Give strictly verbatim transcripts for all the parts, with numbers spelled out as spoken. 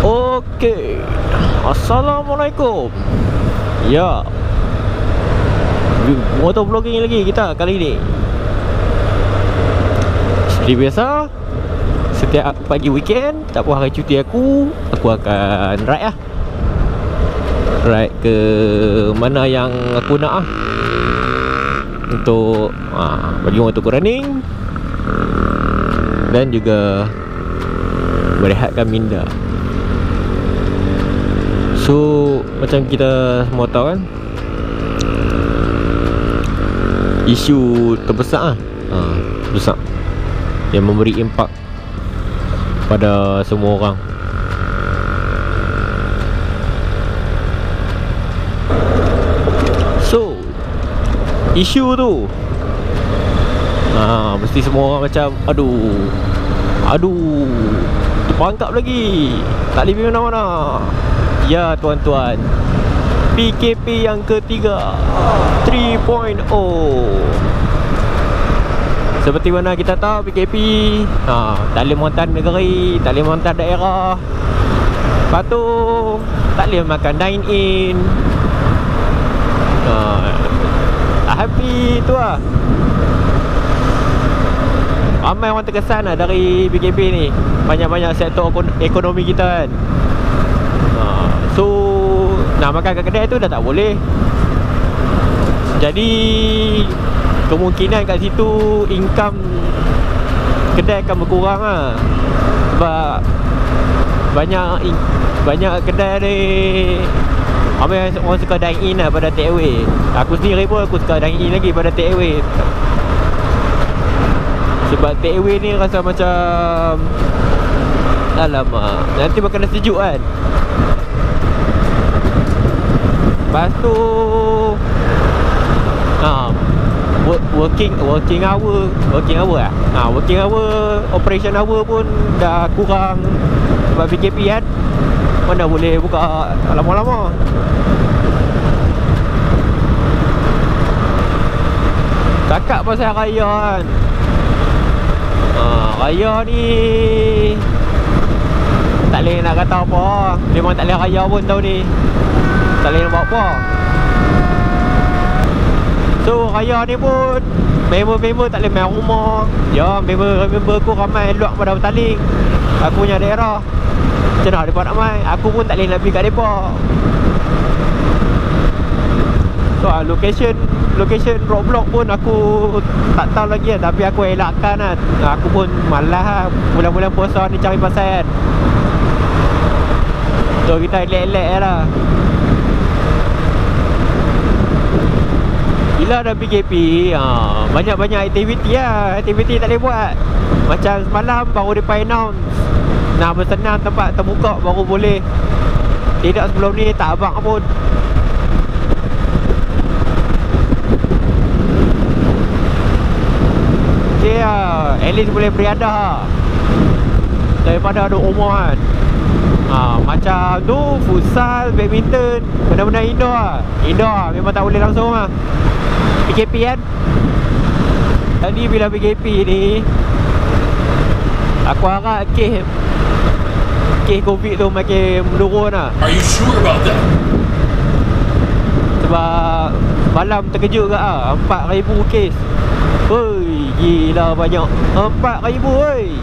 Okey, Assalamualaikum. Ya, motor vlogging lagi kita kali ni. Seperti biasa, setiap pagi weekend, tak apa hari cuti aku, aku akan ride lah. Ride ke mana yang aku nak lah, untuk ha, bagi motor aku running dan juga berehatkan minda. So, macam kita semua tahu kan, isu terbesar lah, ha, besar, yang memberi impak pada semua orang. So, isu tu, ha, mesti semua orang macam Aduh Aduh terperangkap lagi, tak boleh pergi mana-mana. Ya tuan-tuan, P K P yang ketiga tiga titik nol. Seperti mana kita tahu, P K P ha, tak boleh montan negeri, tak boleh montan daerah. Lepas tu tak boleh makan dine in. ha, Tak happy tu lah. Ramai orang terkesan lah dari P K P ni, banyak-banyak sektor ekonomi kita kan. ha, So, nak makan kat kedai tu dah tak boleh. Jadi kemungkinan kat situ income kedai akan berkurang lah. Sebab banyak banyak kedai ni, ramai orang suka dine in lah pada take away. Aku sendiri pun aku suka dine in lagi pada take away. Sebab take away ni rasa macam, alamak, nanti makan dah sejuk kan. Lepas tu ha, work, working working hour Working hour lah ha, Working hour, operation hour pun dah kurang. Sebab P K P kan, mana boleh buka lama-lama. Cakap pasal raya kan, ha, raya ni tak boleh nak kata apa. Memang tak boleh raya pun tahun ni, tak boleh nak buat apa. So raya ni pun member-member tak boleh main rumah. Ya, member-member aku ramai luar pada bertaling aku punya daerah. Macam mana mereka nak main, aku pun tak boleh nak pergi kat mereka. So location Location roadblock pun aku tak tahu lagi lah, tapi aku elakkan lah. Aku pun malas lah bulan-bulan puasa ni cari pasal kan. So kita elak-elak lah. Bila ada P K P, ha, banyak-banyak aktiviti lah. Aktiviti tak boleh buat. Macam semalam baru dia announce nak bersenam tempat terbuka baru boleh. Tidak sebelum ni tak abang pun. Okay lah, at least boleh beriadah lah, daripada ada rumah kan. ha, Macam tu, futsal, badminton, benda-benda indoor lah. Indoor lah, memang tak boleh langsung lah. P K P kan. Tadi bila P K P ni, aku harap kes Kes COVID tu makin menurun lah. Are you sure about that? Sebab malam terkejut ke lah, empat ribu kes. Hoi, gila banyak, empat ribu woi.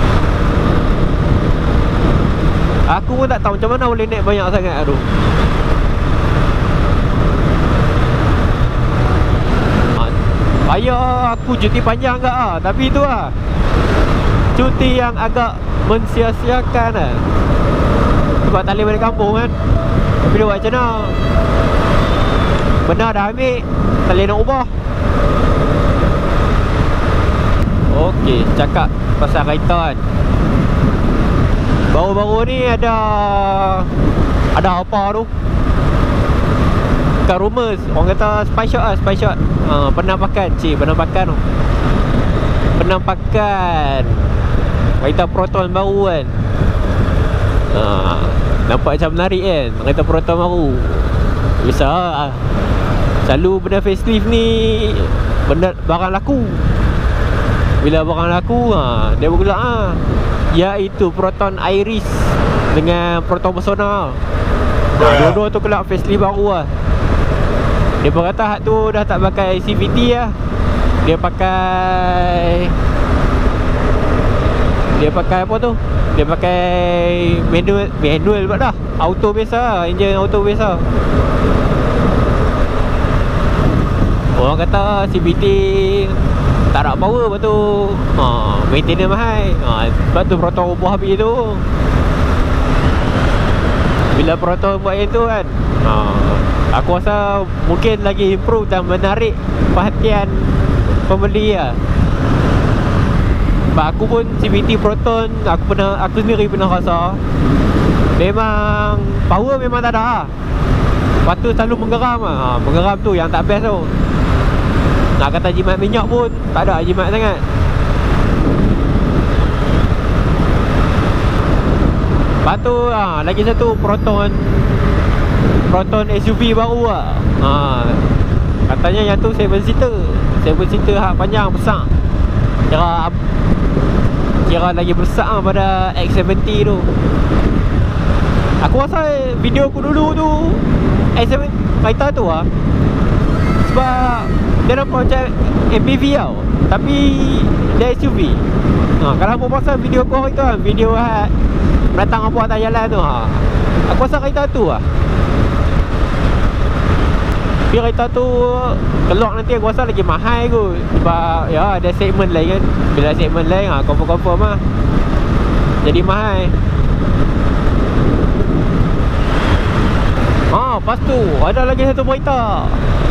Aku pun tak tahu macam mana boleh naik banyak sangat tu. Ayah aku cuti panjang ke lah, tapi tu lah cuti yang agak mensia-siakan lah. Sebab tak boleh balik kampung kan. Tapi dia buat macam mana, benar dah ambil, tak boleh nak ubah. Okey, cakap pasal kereta kan, baru-baru ni ada Ada apa tu, kat rumors, orang kata spy shot lah, spy shot. ha, Penampakan, cik, penampakan tu, penampakan kereta Proton baru kan. ha, Nampak macam menarik kan, kereta Proton baru. Biasa lah, selalu benda facelift ni benda barang laku. Bila barang laku, ha, dia bergelak ha. Iaitu Proton Iris dengan Proton Persona. Nah, dua-dua tu kelak facelift baru lah. Dia pun kata hak tu dah tak pakai C V T lah. Dia pakai Dia pakai apa tu? Dia pakai manual Manual pula dah. Auto biasa, enjin auto biasa. Orang kata C V T tak nak power, lepas tu ha, maintenance mahal. ha, Sebab tu Proton ubah habis tu. Bila Proton buat yang tu kan, ha, aku rasa mungkin lagi improve dan menarik perhatian pembeli lah. Sebab aku pun C V T Proton, Aku pernah aku sendiri pernah rasa memang power memang tak ada lah. Lepas tu selalu menggeram lah. ha, Menggeram tu yang tak best tu. Nak kata jimat minyak pun tak ada jimat sangat. Lepas tu ha, lagi satu Proton Proton S U V baru lah. ha, Katanya yang tu seven seater seven seater hak panjang besar. Kira Kira lagi besar lah pada X tujuh puluh tu. Aku rasa video aku dulu tu X tujuh kereta tu lah. Sebab dia nampak macam M P V tau, tapi dia S U V. ha, Kalau aku pasal video aku hari tu kan, video hat datang apa atas jalan tu, ha, aku rasa kereta tu lah. Tapi kereta tu keluar nanti aku rasa lagi mahal kot. Sebab ya ada segmen lain kan. Bila segmen lain ha, confirm-confirm lah jadi mahal. Ah, lepas tu ada lagi satu berita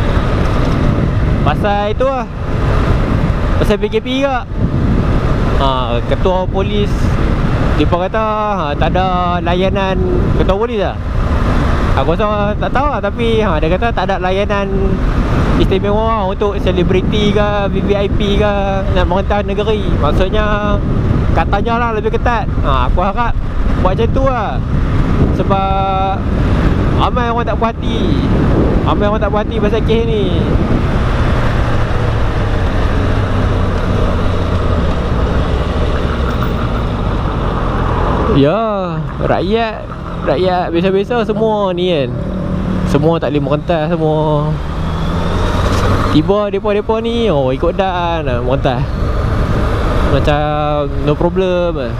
pasal itu lah, pasal P K P juga. ha, Ketua polis dia pun kata ha, tak ada layanan. Ketua polis lah, aku rasa tak tahu lah, tapi ha, dia kata tak ada layanan istimewa untuk selebriti ke V V I P ke nak merentah negeri. Maksudnya katanya lah lebih ketat. ha, Aku harap buat macam tu lah. Sebab ramai orang tak puas hati. Ramai orang tak puas hati pasal kes ni. Ya, rakyat Rakyat biasa-biasa semua ni kan, semua tak boleh merentas semua. Tiba mereka-mereka ni, oh ikut dan merentas macam no problem.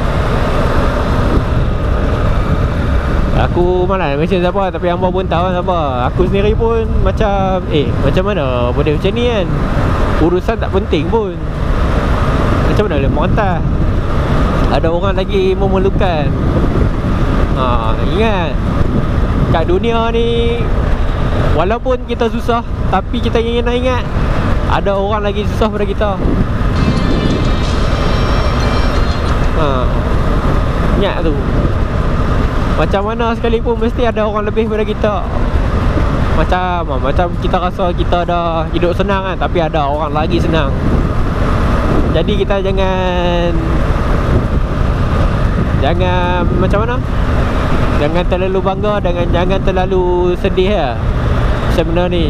Aku malah mention siapa, tapi hamba pun tahu siapa. Aku sendiri pun macam Eh macam mana boleh macam ni kan, urusan tak penting pun, macam mana boleh merentas. Ada orang lagi memerlukan. ha, Ingat, kat dunia ni walaupun kita susah, tapi kita ingin nak ingat ada orang lagi susah pada kita. ha, Ingat tu, macam mana sekalipun mesti ada orang lebih pada kita. Macam Macam kita rasa kita dah hidup senang kan, tapi ada orang lagi senang. Jadi kita jangan Jangan macam mana, jangan terlalu bangga, dengan jangan terlalu sedih lah macam benda ni.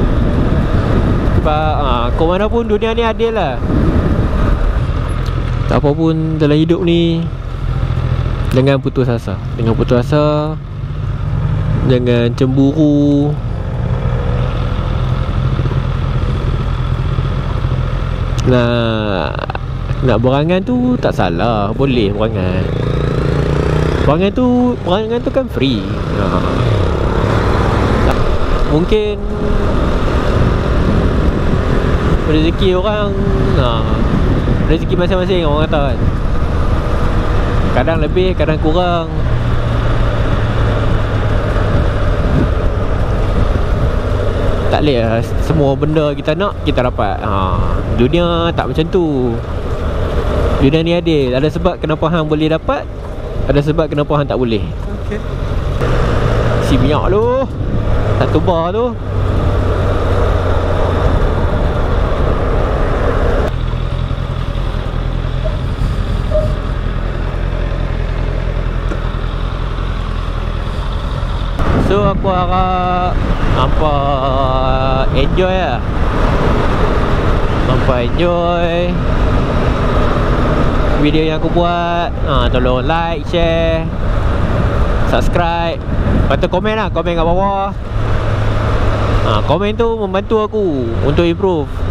Sebab ha, ke mana pun dunia ni adil lah. Tak apa pun dalam hidup ni, jangan putus asa. Jangan putus asa, jangan cemburu. Nak Nak berangan tu tak salah, boleh berangan. Berangan tu Berangan tu kan free. ha. Mungkin rezeki orang, ha, rezeki masing-masing orang kata kan. Kadang lebih, kadang kurang. Tak boleh lah semua benda kita nak kita dapat. ha. Dunia tak macam tu. Dunia ni adil. Ada sebab kenapa hang boleh dapat, ada sebab kenapa hang tak boleh. Okey. Si minyak tu satu bar tu. So aku harap hampa enjoy lah. Hampa enjoy video yang aku buat. ha, Tolong like, share subscribe. Lepas tu komen lah, komen kat bawah. ha, Komen tu membantu aku untuk improve.